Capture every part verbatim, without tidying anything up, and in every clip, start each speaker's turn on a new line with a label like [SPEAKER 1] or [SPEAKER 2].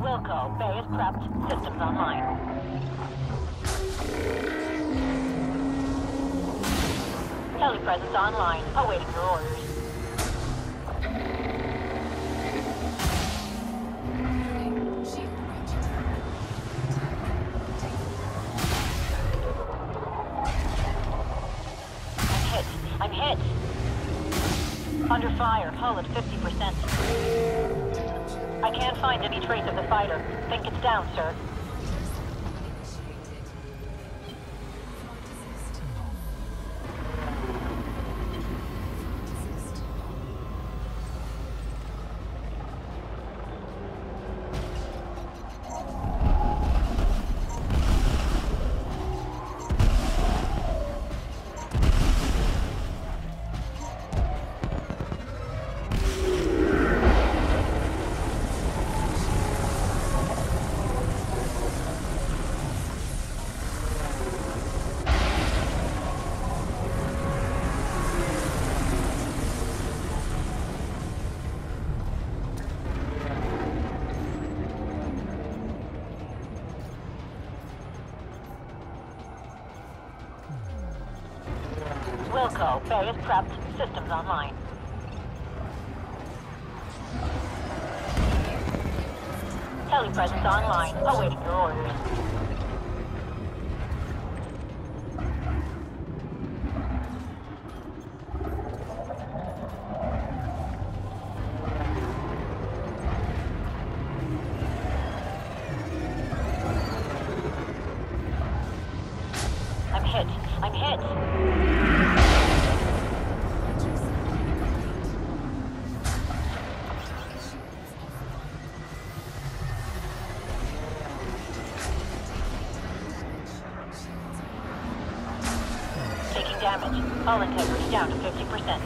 [SPEAKER 1] Wilco, Bay is prepped. Systems online. Telepresence online. Awaiting your orders. I'm hit. I'm hit. Under fire. Hull at fifty percent. I can't find any trace of the fighter. Think it's down, sir. Wilco, Bay is prepped. Systems online. Telepresence online. Awaiting your orders. I'm hit. I'm hit. Damage. Hull integrity down to fifty percent.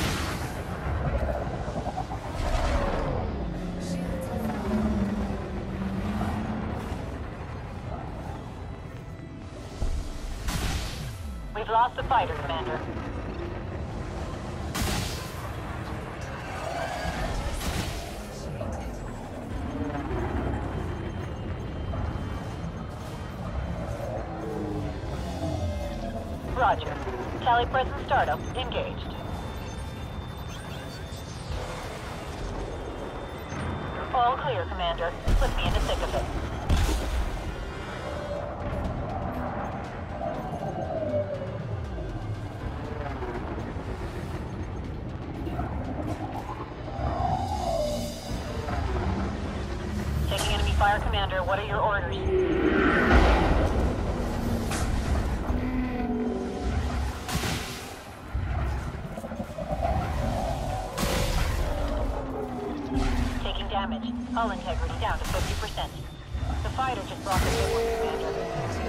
[SPEAKER 1] We've lost the fighter, Commander. Roger. Telepresence startup engaged. All clear, Commander. Put me in the thick of it. Taking enemy fire, Commander. What are your orders? Damage. Hull integrity down to fifty percent. The fighter just brought the good one, Commander.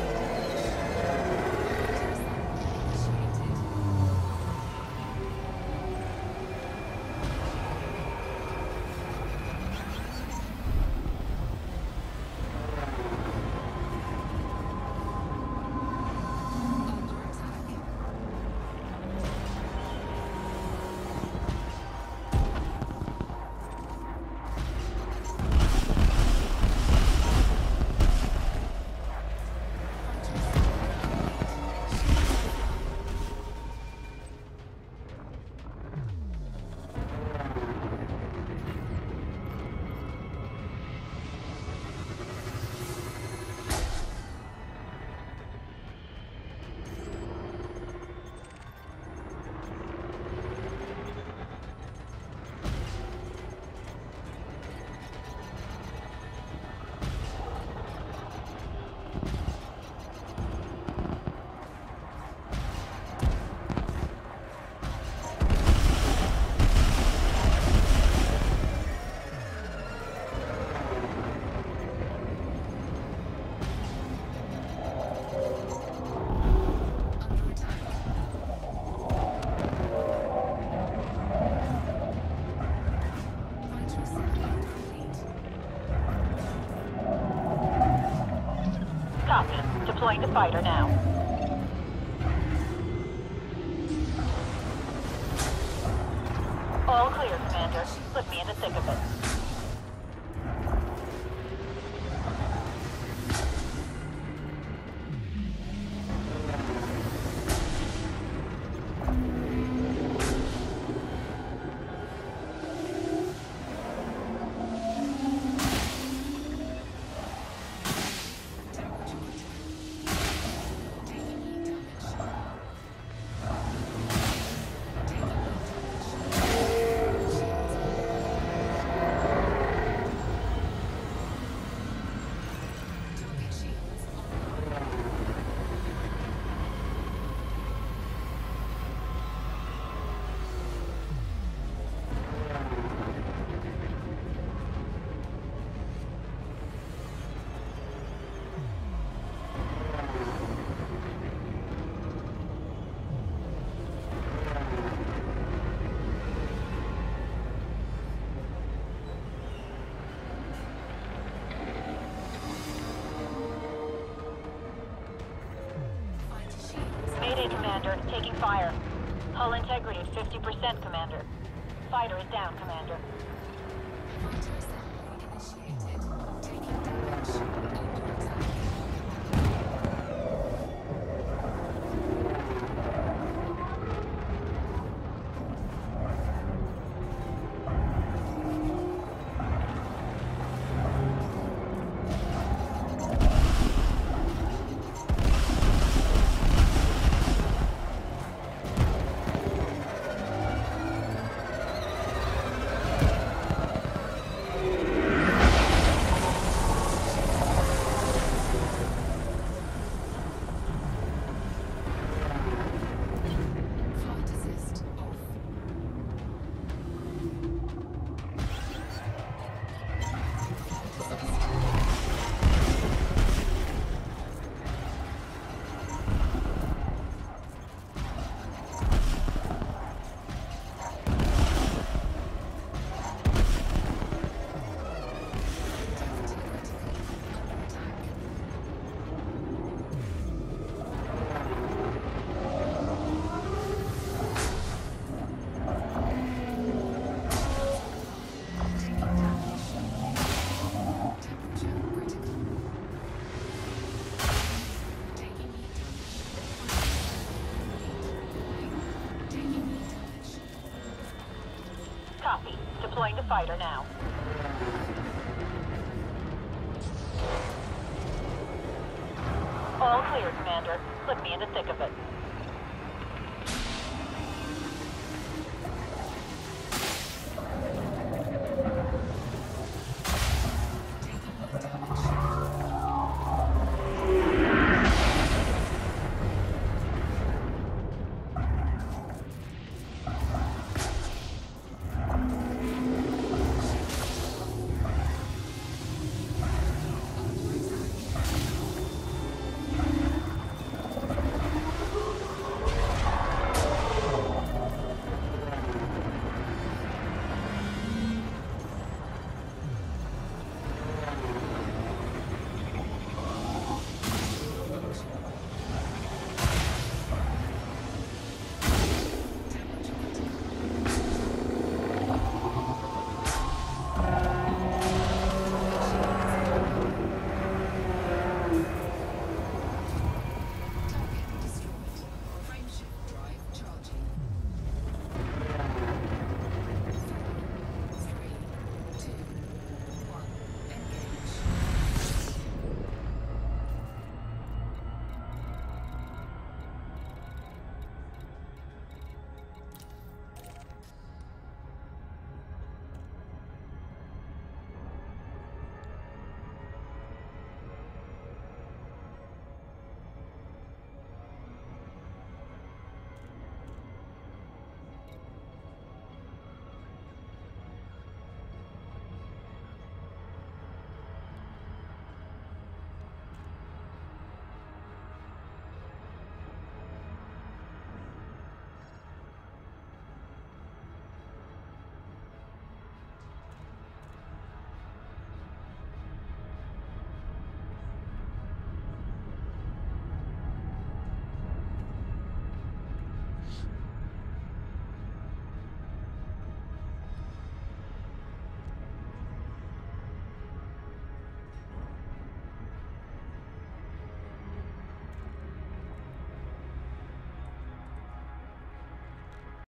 [SPEAKER 1] Copy. Deploying the fighter now. All clear, Commander. Put me in the thick of it. Commander. Taking fire. Hull integrity at fifty percent, Commander. Fighter is down, Commander. Copy. Deploying the fighter now. All clear, Commander. Put me in the thick of it.